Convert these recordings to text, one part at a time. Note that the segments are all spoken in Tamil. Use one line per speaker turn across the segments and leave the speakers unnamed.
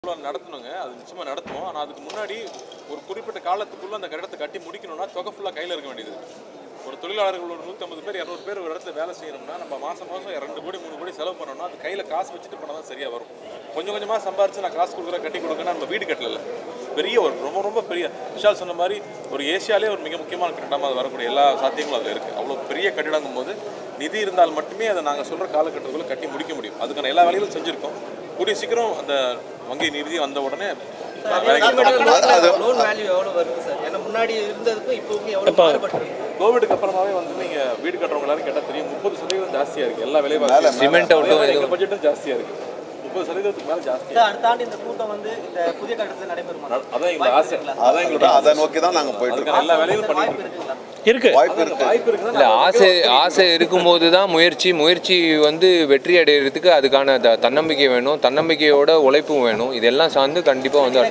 நடத்தணுங்க. அது நிச்சயமா நடத்துவோம். ஆனா அதுக்கு முன்னாடி ஒரு குறிப்பிட்ட காலத்துக்குள்ள அந்த கட்டடத்தை கட்டி முடிக்கணும்னா தொகை ஃபுல்லா கையில இருக்க வேண்டியது. ஒரு தொழிலாளர்கள் ஒரு 150 பேர் 200 பேர் ஒரு இடத்துல வேலை செய்யணும்னா நம்ம மாசம் 2 கோடி 3 கோடி செலவு பண்ணோம்னா அது கையில காசு வச்சுட்டு பண்ணா தான் சரியா வரும். கொஞ்சம் கொஞ்சமா சம்பாரிச்சு நான் காசு கொடுக்குறேன் கட்டி கொடுக்கணும் நம்ம வீடு கட்டல. பெரிய ஒரு ரொம்ப பெரிய விஷால் சொன்ன மாதிரி ஒரு ஏசியாலே ஒரு மிக முக்கியமான கட்டடமாக அது வரக்கூடிய எல்லா சாத்தியங்களும் அதில் இருக்குது. அவ்வளோ பெரிய கட்டிடங்கும் போது நிதி இருந்தால் மட்டுமே அதை நாங்கள் சொல்கிற காலகட்டத்துக்குள்ளே கட்டி முடிக்க முடியும். அதுக்கான எல்லா வேலைகளும் செஞ்சுருக்கோம். கூடிய சீக்கிரம் அந்த வங்கி நிதி வந்த உடனே கோவிடுக்கு அப்புறமாவே வந்து நீங்கள் வீடு கட்டுறவங்க எல்லாரும் கேட்டால் தெரியும் 30% ஜாஸ்தியாக இருக்குது. எல்லா வேலையும் சிமெண்ட் பட்ஜெட்டும் ஜாஸ்தியாக இருக்குது. 30% மேல ஜாஸ்தி. அடுத்த ஆண்டு இந்த கூட்டம் வந்து இந்த புதிய கட்டடத்துல நடைபெறுமா? அதான் எங்க ஆசை. அதான் எங்களோட அதை நோக்கி தான் நாங்க போயிட்டு இருக்கோம். எல்லா வேலையும் பண்ணிட்டு இருக்கோம். வாய்ப்பு இருக்கு.
இல்ல ஆசை இருக்கும்போது தான் முயற்சி வந்து வெற்றி அடையிறதுக்கு அதுக்கான தன்னம்பிக்கை வேணும். தன்னம்பிக்கையோட உழைப்பும் வேணும். இதெல்லாம் சார்ந்து கண்டிப்பா வந்து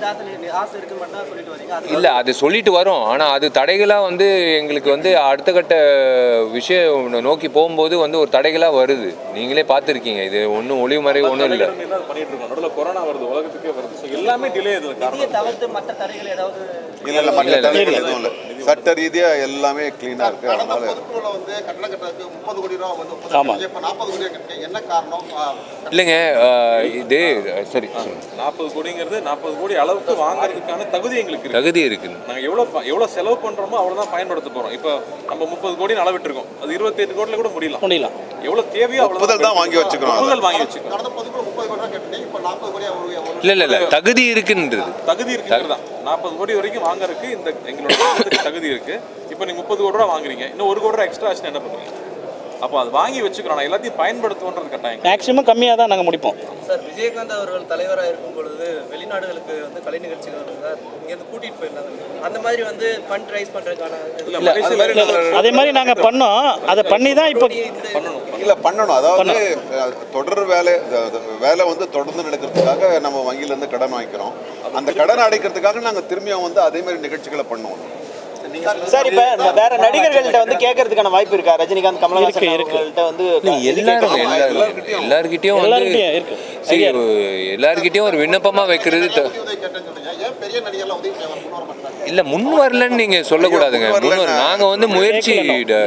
இல்ல அது சொல்லிட்டு வரோம். ஆனா அது தடைகளா வந்து எங்களுக்கு வந்து அடுத்த கட்ட விஷயம் நோக்கி போகும்போது வந்து ஒரு தடைகளா வருது. நீங்களே பார்த்துருக்கீங்க. இது ஒன்றும் ஒளிமறை ஒன்றும் இல்லை.
பண்ணிட்டு இருக்கோம். நடுவுல கொரோனா வருது, உலகத்துக்கே வருது. எல்லாமே டிலே இதுல காரணம். தவிர்த்து மற்ற தடைகள் ஏதாவது
இல்ல மற்ற தடைகள் எதுவும் இல்லை. சட்ட ரீதியா எல்லாமே கிளீனா இருக்கு.
அதனால பொதுக்குழுல வந்து கட்டட கட்டறதுக்கு 30 கோடி ரூபாய் வந்து இப்ப 40 கோடி இருக்கு. என்ன காரணம்?
இல்லைங்க இது சரி
40 கோடிங்கிறது 40 கோடி அளவுக்கு வாங்குறதுக்கான தகுதி எங்களுக்கு இருக்கு.
தகுதி இருக்கு.
நாங்க எவ்வளவு செலவு பண்றோமோ அவ்வளவுதான் பயன்படுத்த போறோம். இப்போ நம்ம 30 கோடி அளவிட்டு இருக்கோம். அது 28 கோடில கூட முடியலாம். எவ்வளவு தேவையோ அவ்வளவு
தான் வாங்கி வச்சுக்கிறோம்.
கடந்த பொதுக்குழு 30 கோடி ரூபாய் கட்டினீங்க. இப்ப 40 கோடி
இல்ல தகுதி இருக்குன்றது.
தகுதி இருக்குன்றதா 40 கோடி வரைக்கும் வாங்குறதுக்கு இந்த எங்களோட தகுதி இருக்கு. இப்போ நீங்க 30 கோடி ரூபாய் வாங்குறீங்க. இன்னும் 1 கோடி ரூபாய் எக்ஸ்ட்ரா ஆச்சுன்னா என்ன பண்ணுவீங்க? அப்போ அது வாங்கி வச்சுக்கிறோம். நான் எல்லாத்தையும் பயன்படுத்துவோன்றது கட்டாயம்.
மேக்ஸிமம் கம்மியாக தான் நாங்கள் முடிப்போம்.
சார் விஜயகாந்த் அவர்கள் தலைவராக இருக்கும் பொழுது வெளிநாடுகளுக்கு வந்து கலை நிகழ்ச்சிகள் இங்கேருந்து கூட்டிகிட்டு போயிருந்தாங்க. அந்த மாதிரி வந்து ஃபண்ட் ரைஸ் பண்ணுறதுக்கான
அதே மாதிரி நாங்கள் பண்ணோம். அதை பண்ணி தான் இப்போ
பண்ணணும். அதாவது தொடர் வேலை வந்து தொடர்ந்து நடக்கிறதுக்காக நம்ம வங்கியிலேருந்து கடன் வாங்கிக்கிறோம். அந்த கடன் அடைக்கிறதுக்காக நாங்கள் திரும்பியும் வந்து அதே மாதிரி நிகழ்ச்சிகளை பண்ணுவோம்.
சார் இப்ப வேற நடிகர்கள்ட்ட வந்து கேட்கறதுக்கான வாய்ப்பு இருக்கா? ரஜினிகாந்த், கமலஹாசன் அவர்கள்ட்ட வந்து
எல்லார்கிட்டயும் வந்து எல்லார்கிட்டயும் ஒரு விண்ணப்பமா வைக்கிறது இல்ல முன் வரலன்னு நீங்க சொல்லக்கூடாதுங்க. நாங்க வந்து முயற்சி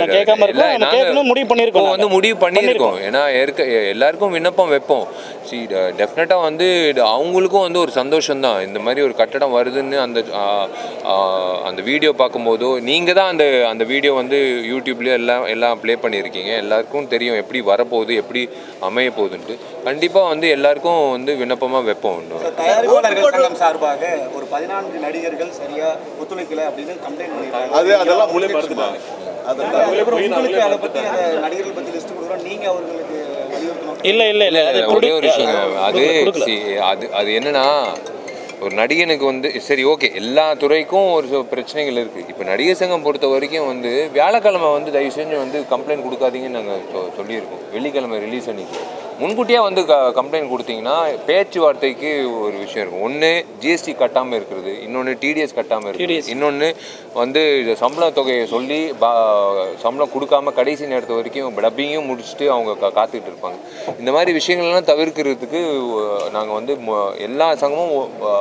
வந்து முடிவு பண்ணியிருக்கோம். ஏன்னா எல்லாருக்கும் விண்ணப்பம் வைப்போம். டெஃபினட்டா வந்து அவங்களுக்கும் வந்து ஒரு சந்தோஷம் தான். இந்த மாதிரி ஒரு கட்டடம் வருதுன்னு அந்த வீடியோ பார்க்கும்போதோ நீங்க தான் அந்த வீடியோ வந்து யூடியூப்ல எல்லாம் ப்ளே பண்ணியிருக்கீங்க. எல்லாருக்கும் தெரியும் எப்படி வரப்போகுது, எப்படி அமைய போகுதுன்ட்டு. கண்டிப்பா வந்து எல்லாருக்கும் வந்து விண்ணப்பமா வைப்போம்.
தயாரிப்பாளர்கள் சங்கம் சார்பாக ஒரு 14 நடிகர்கள் சரியா ஒத்துழைக்கல அப்படின்னு கம்ப்ளைண்ட் பண்ணிருக்காங்க.
அதெல்லாம் முடிவுபடுத்துறாங்க.
உங்களுக்கு அதை பத்தி அந்த நடிகர்கள் பத்தி லிஸ்ட் கொடுக்குறோம். நீங்க அவர்களுக்கு வலியுறுத்தணும்.
இல்ல
ஒரே ஒரு விஷயம். அது என்னன்னா ஒரு நடிகனுக்கு வந்து சரி ஓகே எல்லா துறைக்கும் ஒரு பிரச்சனைகள் இருக்குது. இப்போ நடிகர் சங்கம் பொறுத்த வரைக்கும் வந்து வியாழக்கிழமை வந்து தயவு செஞ்சு வந்து கம்ப்ளைண்ட் கொடுக்காதீங்கன்னு நாங்கள் சொல்லியிருக்கோம். வெள்ளிக்கிழமை ரிலீஸ் அன்றைக்கி முன்கூட்டியே வந்து கம்ப்ளைண்ட் கொடுத்தீங்கன்னா பேச்சுவார்த்தைக்கு ஒரு விஷயம் இருக்கும். ஒன்று ஜிஎஸ்டி கட்டாமல் இருக்கிறது, இன்னொன்று டிடிஎஸ் கட்டாமல் இருக்குது, இன்னொன்று வந்து சம்பள தொகையை சொல்லி சம்பளம் கொடுக்காம கடைசி நேரத்து வரைக்கும் டப்பிங்கும் முடிச்சுட்டு அவங்க காத்துக்கிட்டு இருப்பாங்க. இந்த மாதிரி விஷயங்கள்லாம் தவிர்க்கிறதுக்கு நாங்கள் வந்து எல்லா சங்கமும்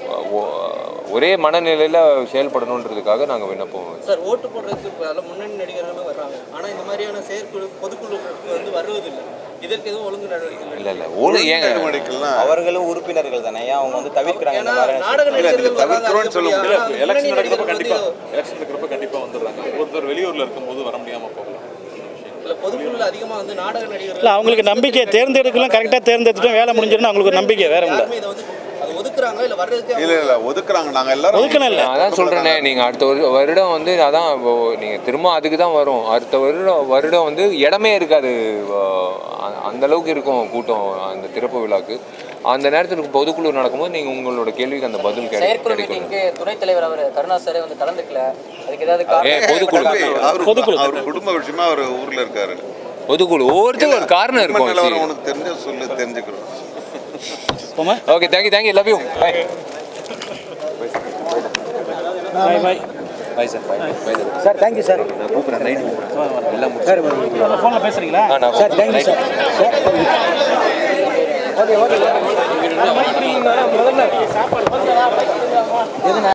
ஒரே மனநிலையில் செயல்படணுன்றதுக்காக நாங்கள் விண்ணப்பம்.
சார் ஓட்டு போடுறதுக்கு பல முன்னணி நடிகர்களும் வர்றாங்க. ஆனால் இந்த மாதிரியான செயற்குழு பொதுக்குழு வந்து வருவதில்லை. இதற்கு எதுவும் ஒழுங்கு நடவடிக்கை
இல்லை
அவர்களும் உறுப்பினர்கள் தானே, அவங்க வந்து தவிர்க்கிறாங்க.
நாடக நடிகர்கள் சொல்ல முடியாது. எலெக்ஷன் நடக்கிறப்ப கண்டிப்பாக வந்துடுறாங்க. ஒருத்தர் வெளியூரில் இருக்கும்போது வர முடியாமல் போகலாம்.
பொதுக்குழுல அதிகமாக வந்து நாடக நடிகர்கள்
அவங்களுக்கு நம்பிக்கை தேர்ந்தெடுக்கலாம். கரெக்டாக தேர்ந்தெடுத்துட்டோம் வேலை முடிஞ்சிடும் அவங்களுக்கு ஒரு நம்பிக்கை வேற இல்லை.
ஒதுக்குறாங்க இல்லை வர்றதுக்கு
இல்லை ஒதுக்குறாங்க. நாங்கள் எல்லாரும்
ஒதுக்கணும் இல்லை.
அதான் சொல்கிறேனே. நீங்கள் அடுத்த வருடம் வந்து அதான் நீங்கள் திரும்ப அதுக்கு தான் வரும். அடுத்த வருடம் வந்து இடமே இருக்காது. அந்தளவுக்கு இருக்கும் கூட்டம் அந்த திறப்பு விழாக்கு. அந்த நேரத்தில் பொதுக்குழு நடக்கும்போது நீங்கள் உங்களோட கேள்விக்கு அந்த பதில் கிடைக்கும்.
துணைத் தலைவர் அவர் கருணாசரே வந்து கலந்துக்கல. அதுக்கு ஏதாவது
பொதுக்குழு
அவர் குடும்ப விஷயமா அவர் ஊரில் இருக்காரு.
பொதுக்குழு ஒவ்வொருத்தரும் ஒரு காரணம் இருக்கும்.
உனக்கு தெரிஞ்ச சொல்லு தெரிஞ்சுக்கிறோம்.
Okay, thank you, love you. Bye. Bye sir. Bye.
Sir, thank you sir.
நான் கூப்பிடுறேன் ரைட். எல்லாம்
சார் ஃபோன்ல பேசுறீங்களா?
Sir thank you sir.
Okay